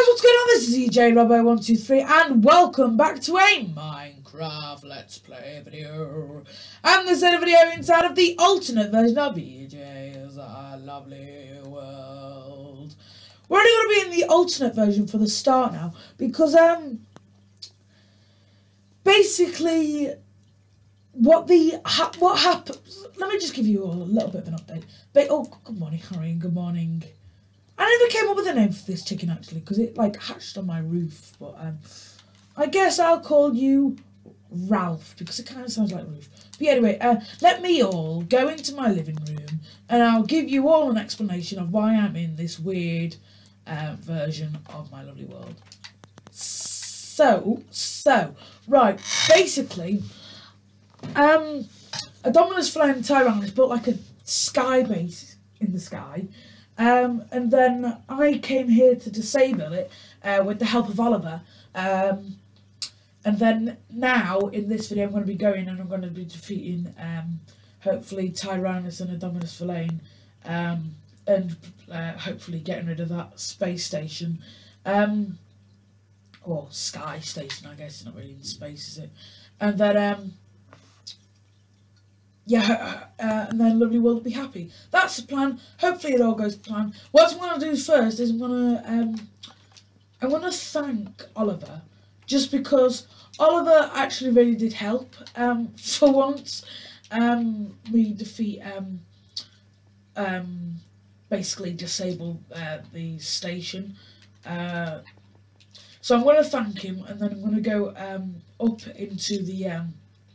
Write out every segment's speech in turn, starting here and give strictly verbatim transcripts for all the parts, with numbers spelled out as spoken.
what's going on? This is E J Robbo one two three and welcome back to a Minecraft Let's Play video. And this is a video inside of the alternate version of E J's uh, lovely world. We're only going to be in the alternate version for the start now because um basically what the ha what happens. Let me just give you all a little bit of an update. But, oh, good morning, Harry, and good morning. I never came up with a name for this chicken actually because it like hatched on my roof, but um, I guess I'll call you Ralph because it kind of sounds like roof. But anyway, uh, let me all go into my living room and I'll give you all an explanation of why I'm in this weird uh, version of my lovely world. So, so right, basically, um, Adominus Flame Tyrant has built like a sky base in the sky. Um, and then I came here to disable it uh, with the help of Oliver. Um, and then now, in this video, I'm going to be going and I'm going to be defeating, um, hopefully, Tyrannus and Adominus Flame. Um, and uh, hopefully getting rid of that space station. Um, or sky station, I guess. It's not really in space, is it? And then... Um, Yeah, uh, and then Lovely World will be happy. That's the plan. Hopefully it all goes to plan. What I'm going to do first is I'm going to um, I'm going to thank Oliver, just because Oliver actually really did help um, for once. Um, we defeat um, um, basically disable uh, the station. Uh, so I'm going to thank him, and then I'm going to go um, up into the. Um,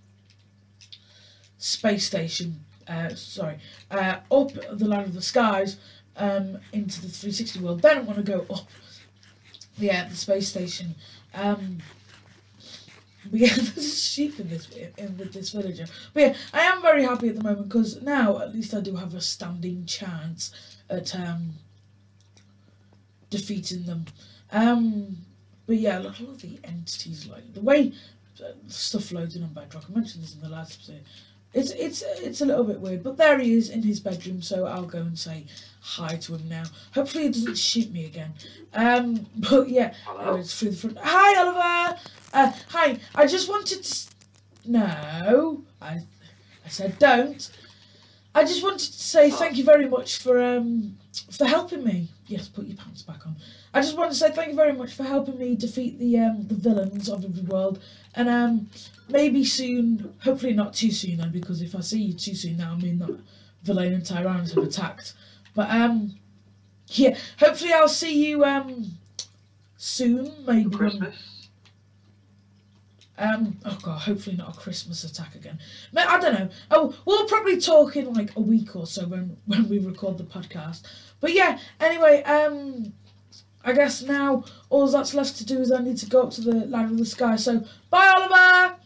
space station, uh, sorry, uh, up the Land of the Skies um, into the three sixty world. Then I'm going to go up, yeah, the space station. Um, but yeah, there's a sheep in this in with this villager. But yeah, I am very happy at the moment because now at least I do have a standing chance at um, defeating them. Um, but yeah, look at all the entities, like the way uh, stuff loads in on Bedrock. I mentioned this in the last episode. It's it's it's a little bit weird, but there he is in his bedroom, so I'll go and say hi to him now. Hopefully he doesn't shoot me again. Um, but yeah, oh, it's through the front. Hi, Oliver. Uh, hi. I just wanted to. No, I I said don't. I just wanted to say thank you very much for um for helping me. Yes, put your pants back on. I just want to say thank you very much for helping me defeat the um the villains of the world, and um. Maybe soon, hopefully not too soon then, because if I see you too soon now, I mean that Verlaine and Tyrannus have attacked. But um, yeah, hopefully I'll see you um soon, maybe. Christmas. Um, oh god, hopefully not a Christmas attack again. I don't know. Oh, we'll probably talk in like a week or so when when we record the podcast. But yeah, anyway, um. I guess now all that's left to do is I need to go up to the Land of the Sky. So, bye, Oliver!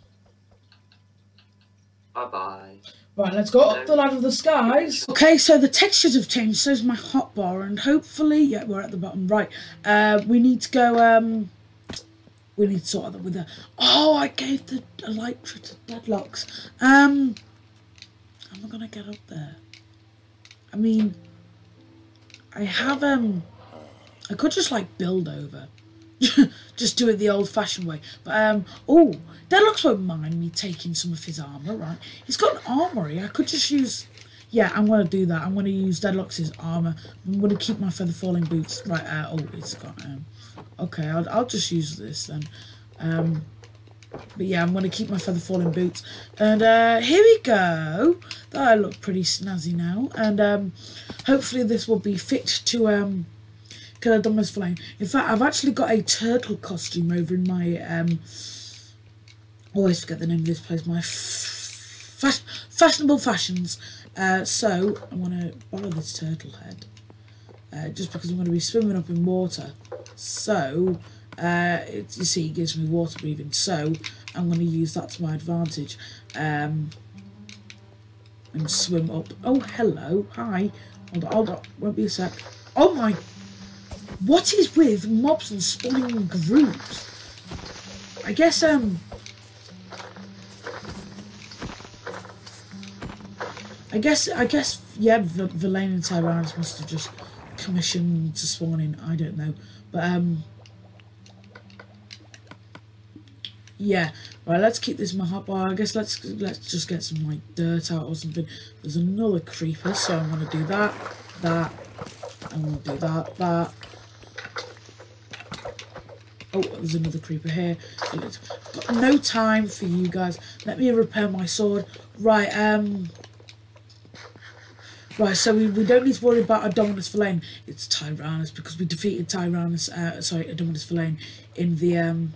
Bye-bye. Right, let's go up the Land of the Skies. Okay, so the textures have changed. So's my hotbar, and hopefully... Yeah, we're at the bottom. Right, uh, we need to go... Um, we need to sort out that with the... Oh, I gave the Elytra to Deadlocks. Um, how am I going to get up there? I mean, I have... um. I could just like build over, just do it the old-fashioned way. But um, oh, Deadlocks won't mind me taking some of his armor, right? He's got an armory. I could just use. Yeah, I'm gonna do that. I'm gonna use Deadlocks' armor. I'm gonna keep my feather falling boots. Right. Uh, oh, it's got. Um, okay, I'll I'll just use this then. Um, but yeah, I'm gonna keep my feather falling boots. And uh, here we go. That I look pretty snazzy now. And um, hopefully this will be fit to um. Kill Adominus Flame. In fact, I've actually got a turtle costume over in my, um, always forget the name of this place, my fa fashionable fashions. Uh, so, I'm going to borrow this turtle head, uh, just because I'm going to be swimming up in water. So, uh, it, you see, it gives me water breathing. So, I'm going to use that to my advantage, um, and swim up. Oh, hello, hi. Hold on, hold on, won't be a sec. Oh my... What is with mobs and spawning groups? I guess, um... I guess, I guess, yeah, Verlaine and Tyrannus must have just commissioned to spawn in, I don't know. But, um... Yeah, right, let's keep this in my hotbar. I guess let's let's just get some like dirt out or something. There's another creeper, so I'm gonna do that, that, I'm gonna do that, that. Oh, there's another creeper here. I've got no time for you guys. Let me repair my sword. Right, um Right, so we, we don't need to worry about Adominus Verlaine. It's Tyrannus, because we defeated Tyrannus, uh, sorry, Adominus Verlaine in the, um,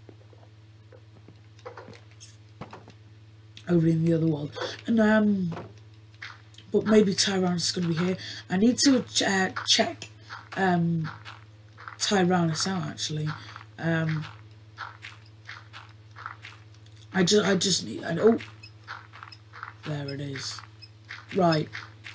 over in the other world. And, um, but maybe Tyrannus is going to be here. I need to uh, check, um, Tyrannus out, actually. Um, I just, I just need, I, oh, there it is. Right.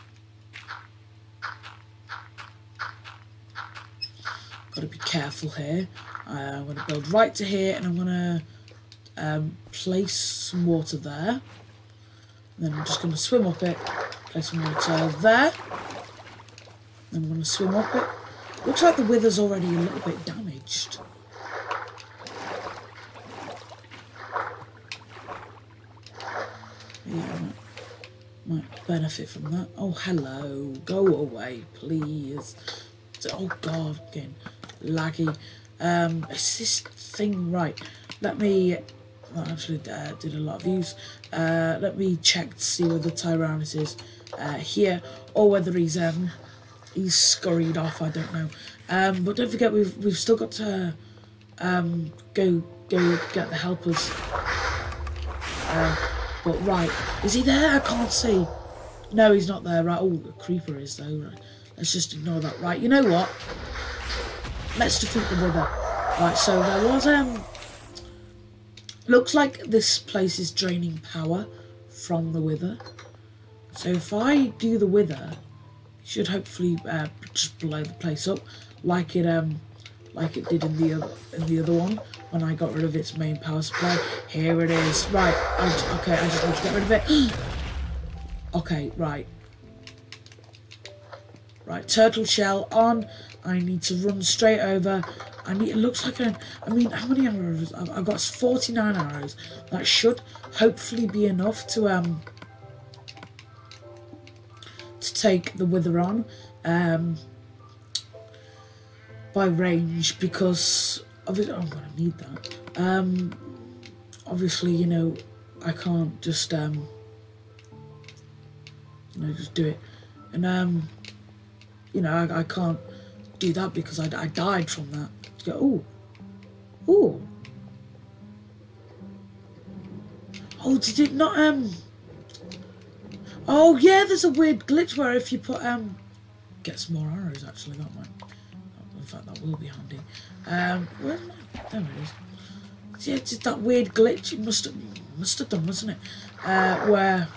Got to be careful here. Uh, I'm going to build right to here, and I'm going to um, place some water there. And then I'm just going to swim up it, place some water there. Then I'm going to swim up it. Looks like the wither's already a little bit damaged. Yeah, I might, might benefit from that. Oh, hello. Go away, please. Oh, God, again. Laggy. Um, is this thing right? Let me. That actually uh, did a lot of views. Uh, let me check to see whether Tyrannus is uh, here or whether he's um he's scurried off. I don't know. Um, but don't forget we've we've still got to um go go get the helpers. Uh, but right, is he there? I can't see. No, he's not there. Right. Oh, the creeper is though. Right. Let's just ignore that. Right. You know what? Let's defeat the wither. Right, so there was, um... looks like this place is draining power from the wither. So if I do the wither, it should hopefully uh, just blow the place up, like it um, like it did in the other in the other one when I got rid of its main power supply. Here it is. Right. I, okay, I just need to get rid of it. Okay. Right. Right. Turtle shell on. I need to run straight over. I need. It looks like a. I mean, how many arrows? I've, I've got forty-nine arrows. That should hopefully be enough to um to take the wither on um by range, because obviously I'm gonna need that. Um, obviously, you know, I can't just um you know just do it, and um you know I, I can't do that because I, I died from that. Oh, oh, oh! Did it not? Um. Oh yeah, there's a weird glitch where if you put um, get some more arrows. Actually, that might. In fact, that will be handy. Um, where am I? There it is. Yeah, it's that weird glitch. It must have must have done, wasn't it? Uh, where.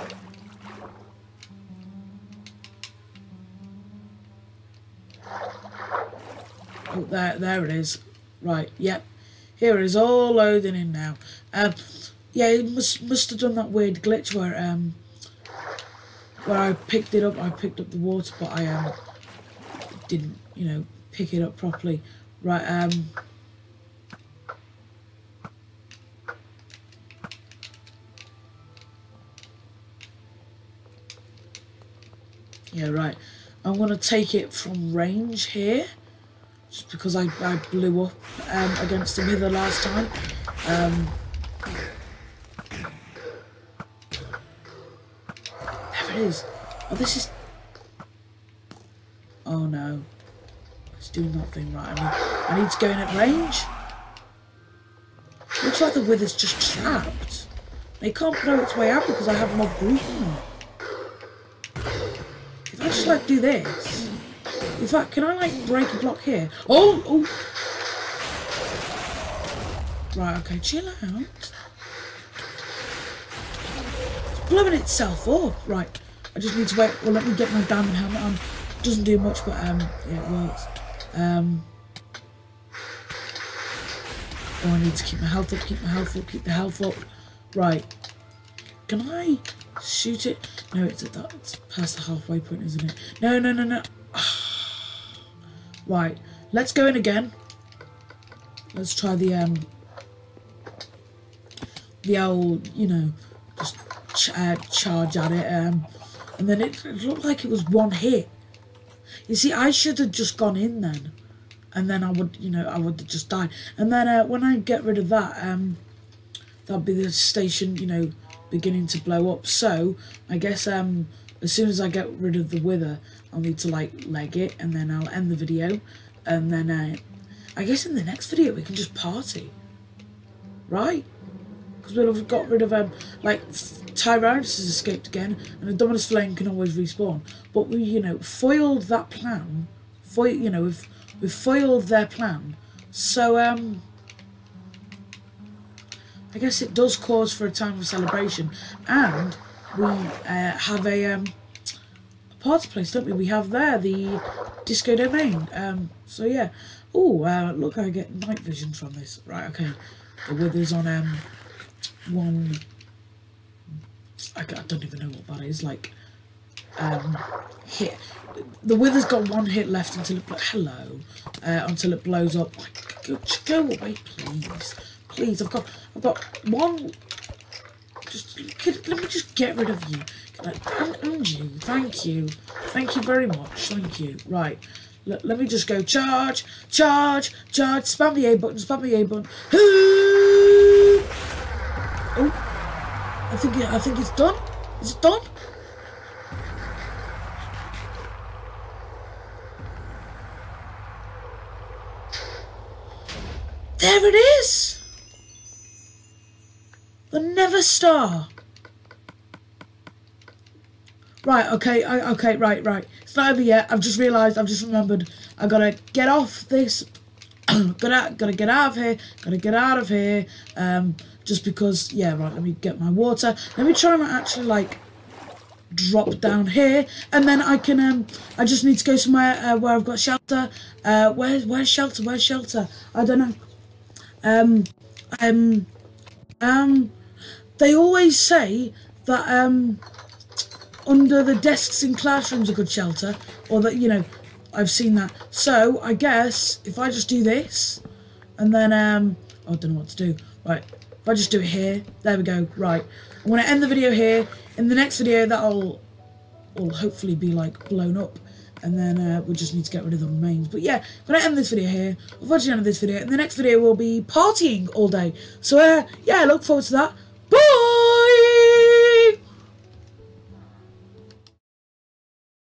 Oh, there, there it is. Right, yep. Here it is, all loading in now. Um, yeah, it must must have done that weird glitch where um, where I picked it up. I picked up the water, but I um didn't, you know, pick it up properly. Right. Um. Yeah, right. I'm gonna take it from range here. Just because I, I blew up um, against the wither last time. Um, there it is. Oh, this is... Oh, no. It's doing nothing right. I need, I need to go in at range. Looks like the wither's just trapped. It can't blow its way out because I have mob grouping. If I just, like, do this... In fact, can I, like, break a block here? Oh! Oh! Right, okay, chill out. It's blowing itself up. Right, I just need to wait. Well, let me get my diamond helmet on. Doesn't do much, but, um, yeah, it works. Um... Oh, I need to keep my health up, keep my health up, keep the health up. Right. Can I shoot it? No, it's at that. It's past the halfway point, isn't it? No, no, no, no. Right, let's go in again. Let's try the um the old, you know, just ch uh, charge at it, um, and then it, it looked like it was one hit. You see, I should have just gone in then, and then I would, you know, I would have just died. And then uh, when I get rid of that, um, that'll be the station, you know, beginning to blow up. So I guess um, as soon as I get rid of the wither, I'll need to like leg it, and then I'll end the video, and then uh, I guess in the next video we can just party, right? Because we'll have got rid of um, like Tyrannus has escaped again, and the Dominus Flame can always respawn. But we, you know, foiled that plan. Foil, you know, we've we've foiled their plan. So um, I guess it does cause for a time of celebration, and we uh, have a um, a party place, don't we? We have there the Disco Domain. Um, so yeah. Oh, uh, look, I get night vision from this. Right, okay. The wither's on um one. I, I don't even know what that is. Like um hit. The wither's got one hit left until it hello uh, until it blows up. Like, go, go away, please, please. I've got I've got one. Just let me just get rid of you. And, and you. Thank you. Thank you very much. Thank you. Right. Let, let me just go charge, charge, charge. Spam the A button. Spam the A button. Oh. I think it, I think it's done. Is it done? There it is. The Never Star. Right. Okay. I, okay. Right. Right. It's not over yet. I've just realised. I've just remembered. I gotta get off this. gotta gotta get out of here. Gotta get out of here. Um. Just because, yeah, right, let me get my water. Let me try and actually, like, drop down here. And then I can, um, I just need to go somewhere uh, where I've got shelter. Uh, where's, where's shelter? Where's shelter? I don't know. Um, um, um, they always say that, um, under the desks in classrooms are good shelter. Or that, you know, I've seen that. So, I guess, if I just do this, and then, um, oh, I don't know what to do. Right. If I just do it here, there we go, right. I'm going to end the video here. In the next video, that'll will hopefully be, like, blown up. And then uh, we'll just need to get rid of the remains. But yeah, I'm going to end this video here. I've watched the end of this video. In the next video, we'll be partying all day. So, uh, yeah, I look forward to that.